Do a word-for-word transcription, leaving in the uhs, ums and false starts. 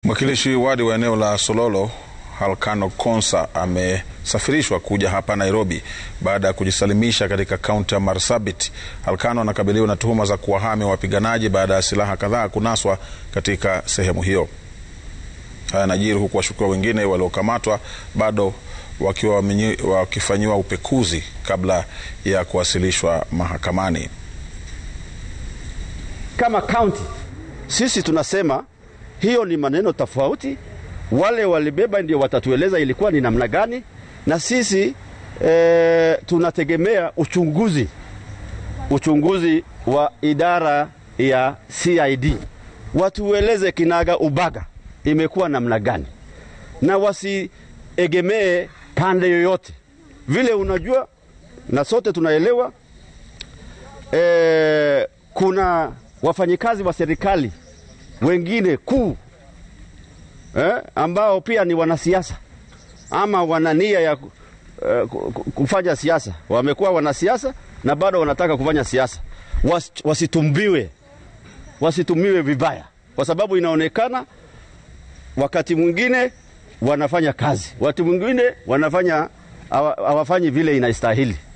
Mwakilishi wadi wa eneo la Sololo, Halkano Konsa, amesafirishwa kuja hapa Nairobi baada ya kujisalimisha katika kaunti ya Marsabit. Halkano anakabiliwa na tuhuma za kuwahami wapiganaji baada ya silaha kadhaa kunaswa katika sehemu hiyo. Haya yanajiri huku washukiwa wengine waliokamatwa bado wakiwa wakifanyiwa upekuzi kabla ya kuwasilishwa mahakamani. Kama county sisi tunasema hiyo ni maneno tofauti. Wale walibeba ndio watatueleza ilikuwa ni namna gani, na sisi e, tunategemea uchunguzi uchunguzi wa idara ya C I D watueleze kinaga ubaga imekuwa namna gani, na wasiegemee pande yoyote. Vile unajua na sote tunaelewa e, kuna wafanyikazi wa serikali wengine kuu eh, ambao pia ni wanasiasa ama wanania ya uh, kufanya siasa. Wamekuwa wanasiasa na bado wanataka kufanya siasa. Was, wasitumbiwe wasitumiwe vibaya, kwa sababu inaonekana wakati mwingine wanafanya kazi, wakati mwingine wanafanya hawafanyi vile inastahili.